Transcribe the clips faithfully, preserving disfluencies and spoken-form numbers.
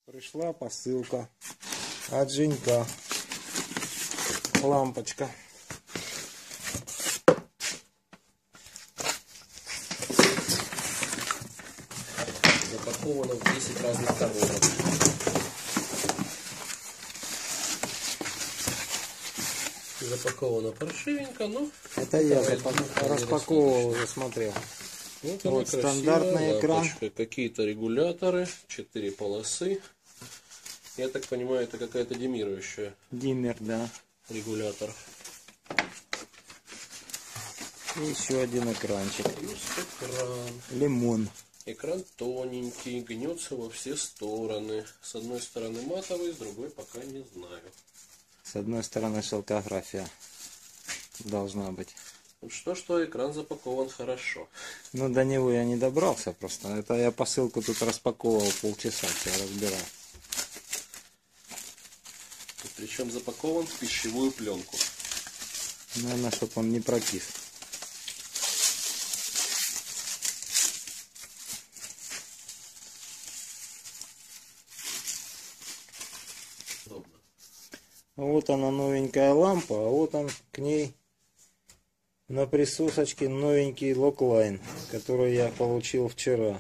Пришла посылка от Женька. Лампочка. Запаковано в десять разных коробок. Запаковано паршивенько, но... Это я распаковывал, уже смотрел. Вот, вот стандартный экран. Какие-то регуляторы, четыре полосы. Я так понимаю, это какая-то диммирующая. Диммер, да. Регулятор. И еще один экранчик. Плюс экран. Лимон. Экран тоненький, гнется во все стороны. С одной стороны матовый, с другой пока не знаю. С одной стороны шелкография должна быть. Что-что, экран запакован хорошо. Ну, до него я не добрался просто. Это я посылку тут распаковывал полчаса, я разбирал. Причем запакован в пищевую пленку. Наверное, чтобы он не прокис. Удобно. Вот она, новенькая лампа, а вот он к ней на присосочке новенький локлайн, который я получил вчера.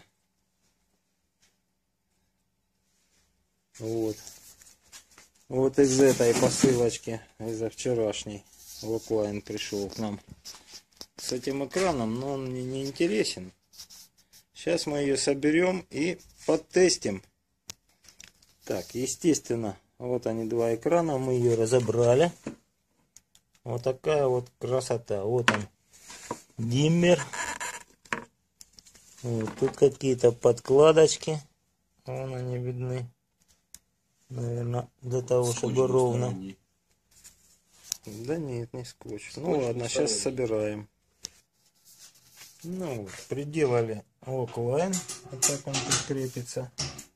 Вот. Вот из этой посылочки, из-за вчерашней, локлайн пришел к нам с этим экраном, но он мне не интересен. Сейчас мы ее соберем и подтестим. Так, естественно, вот они, два экрана, мы ее разобрали. Вот такая вот красота. Вот он, диммер. Вот тут какие-то подкладочки. Вон они видны. Наверное, для того, скотч, чтобы ровно. Да нет, не скотч. скотч ну ладно, сейчас собираем. Ну вот, приделали локлайн. Вот так он тут крепится.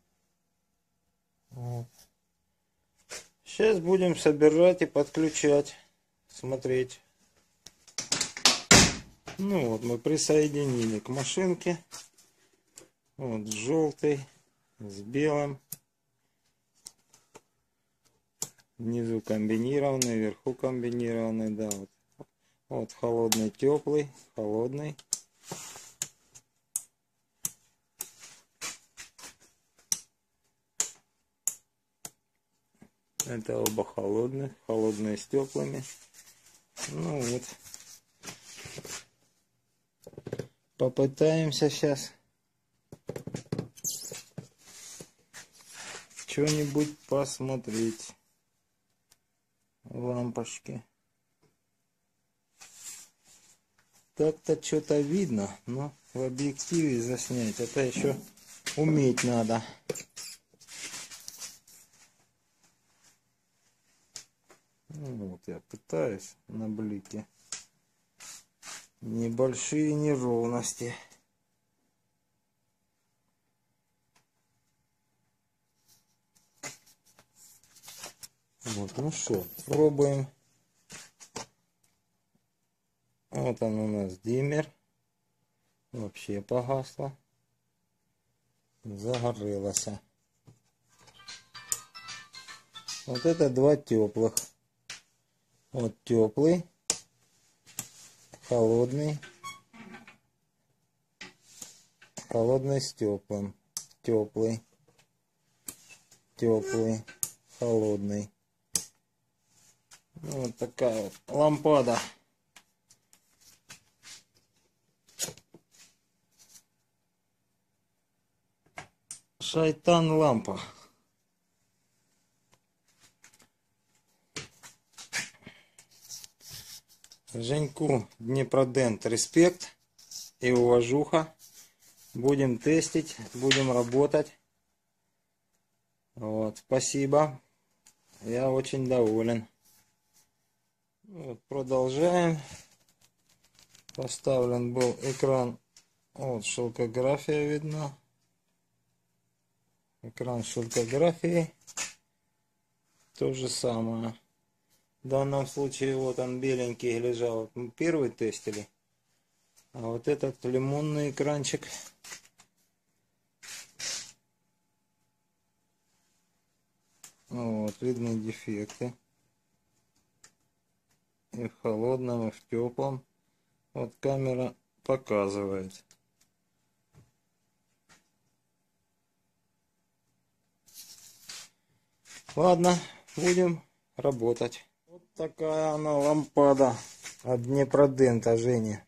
Вот. Сейчас будем собирать и подключать. Смотреть. Ну вот, мы присоединили к машинке. Вот желтый с белым. Внизу комбинированный, вверху комбинированный, да, вот. Вот холодный, теплый, холодный. Это оба холодных, холодные с теплыми. Ну вот. Попытаемся сейчас что-нибудь посмотреть. Лампочки. Так-то что-то видно, но в объективе заснять это еще уметь надо. Ну, вот я пытаюсь на блике. Небольшие неровности. Вот, ну что, пробуем. Вот он у нас диммер. Вообще погасло. Загорелось. Вот это два теплых. Вот теплый. Холодный. Холодный с теплым. Теплый. Теплый. Холодный. Вот такая вот лампада. Шайтан лампа. Женьку Днепродент респект и уважуха. Будем тестить, будем работать. Вот, спасибо. Я очень доволен. Вот, продолжаем. Поставлен был экран. Вот шелкография видна. Экран шелкографии. То же самое. В данном случае вот он беленький лежал. Мы первый тестили. А вот этот лимонный экранчик Вот, видны дефекты. И в холодном, и в теплом. Вот камера показывает. Ладно, будем работать. Вот такая она лампада от Днепродента Жени.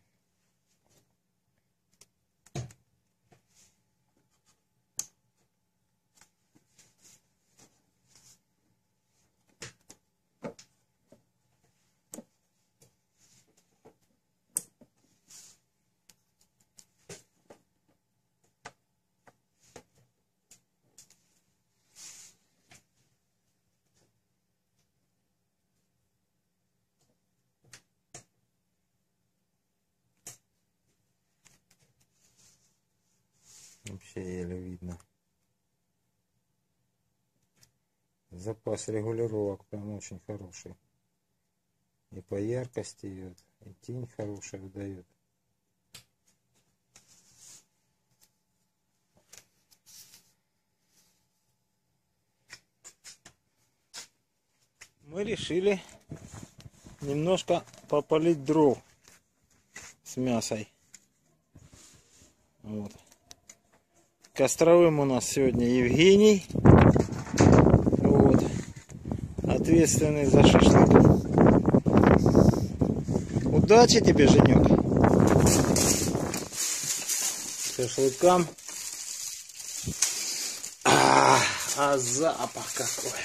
Вообще еле видно. Запас регулировок прям очень хороший. И по яркости идет, и тень хорошая выдает. Мы решили немножко попалить дров с мясой. Вот. Костровым у нас сегодня Евгений. Вот. Ответственный за шашлык. Удачи тебе, Женек. Шашлыкам. А, а запах какой.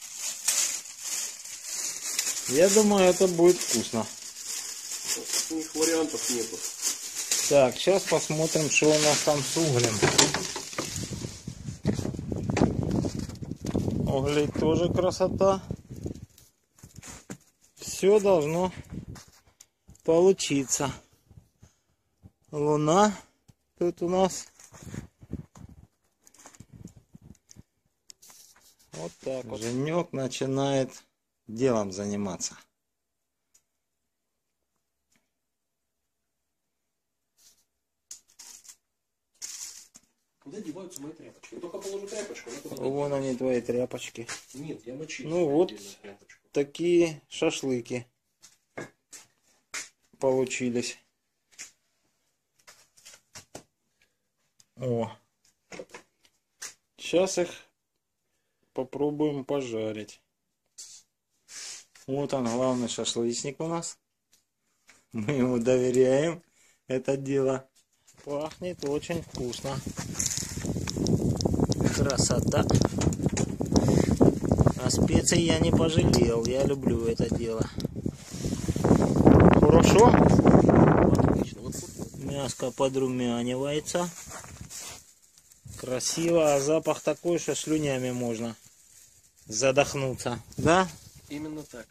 Я думаю, это будет вкусно. У них вариантов нету. Так, сейчас посмотрим, что у нас там с углем. Углей тоже красота. Все должно получиться. Луна тут у нас. Вот так вот. Женек начинает делом заниматься. Куда деваются мои тряпочки? Я только положу тряпочку. Вон они, твои тряпочки. Нет, я мочил. Ну вот такие шашлыки получились. О, сейчас их попробуем пожарить. Вот он, главный шашлычник у нас. Мы ему доверяем это дело. Пахнет очень вкусно. Красота. А специй я не пожалел. Я люблю это дело. Хорошо. Мяско подрумянивается. Красиво. А запах такой, что слюнями можно задохнуться. Да? Именно так.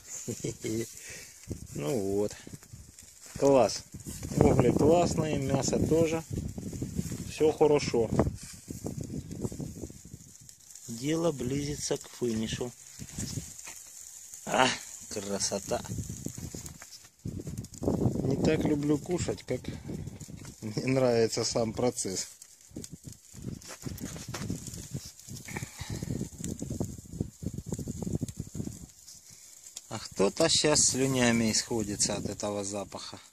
Ну вот. Класс. Угли классные, мясо тоже. Все хорошо. Дело близится к финишу. А, красота. Не так люблю кушать, как мне нравится сам процесс. А кто-то сейчас слюнями исходится от этого запаха.